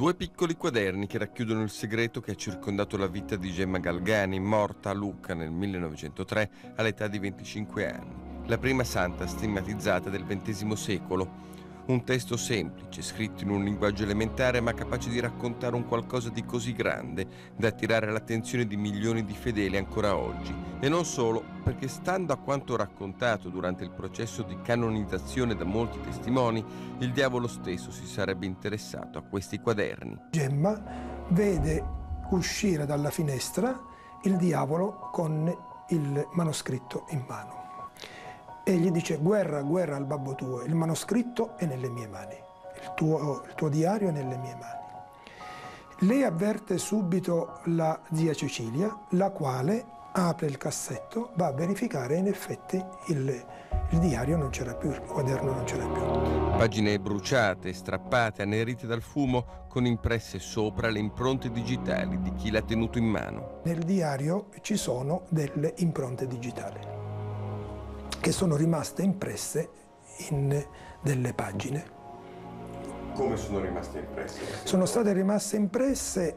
Due piccoli quaderni che racchiudono il segreto che ha circondato la vita di Gemma Galgani, morta a Lucca nel 1903 all'età di 25 anni. La prima santa stigmatizzata del XX secolo. Un testo semplice, scritto in un linguaggio elementare ma capace di raccontare un qualcosa di così grande da attirare l'attenzione di milioni di fedeli ancora oggi. E non solo, perché stando a quanto raccontato durante il processo di canonizzazione da molti testimoni, il diavolo stesso si sarebbe interessato a questi quaderni. Gemma vede uscire dalla finestra il diavolo con il manoscritto in mano. E gli dice: guerra, guerra al babbo tuo, il manoscritto è nelle mie mani, il tuo diario è nelle mie mani. Lei avverte subito la zia Cecilia, la quale apre il cassetto, va a verificare e in effetti il diario non c'era più, il quaderno non c'era più. Pagine bruciate, strappate, annerite dal fumo, con impresse sopra le impronte digitali di chi l'ha tenuto in mano. Nel diario ci sono delle impronte digitali che sono rimaste impresse in delle pagine. Come sono rimaste impresse? Sono state rimaste impresse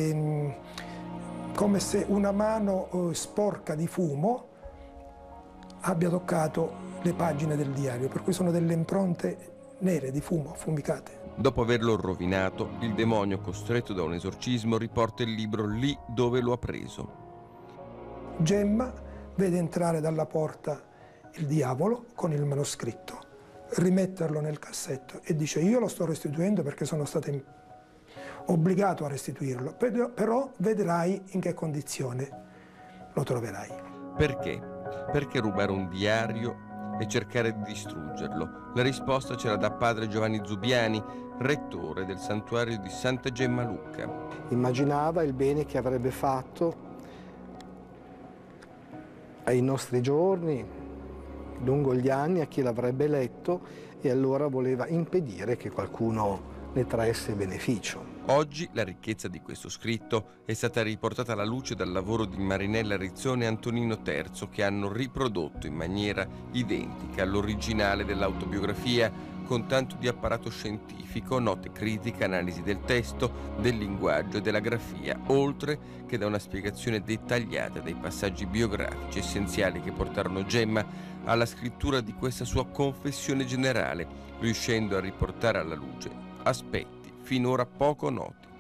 come se una mano sporca di fumo abbia toccato le pagine del diario, per cui sono delle impronte nere di fumo, affumicate. Dopo averlo rovinato, il demonio, costretto da un esorcismo, riporta il libro lì dove lo ha preso. Gemma vede entrare dalla porta il diavolo con il manoscritto, rimetterlo nel cassetto e dice: io lo sto restituendo perché sono stato obbligato a restituirlo, però vedrai in che condizione lo troverai. Perché? Perché rubare un diario e cercare di distruggerlo? La risposta c'era da padre Giovanni Zubiani, rettore del santuario di Santa Gemma a Lucca. Immaginava il bene che avrebbe fatto ai nostri giorni, lungo gli anni, a chi l'avrebbe letto, e allora voleva impedire che qualcuno ne traesse beneficio. Oggi la ricchezza di questo scritto è stata riportata alla luce dal lavoro di Marinella Rizzone e Antonino Terzo, che hanno riprodotto in maniera identica all'originale dell'autobiografia, con tanto di apparato scientifico, note critiche, analisi del testo, del linguaggio e della grafia, oltre che da una spiegazione dettagliata dei passaggi biografici essenziali che portarono Gemma alla scrittura di questa sua confessione generale, riuscendo a riportare alla luce aspetti finora poco noti.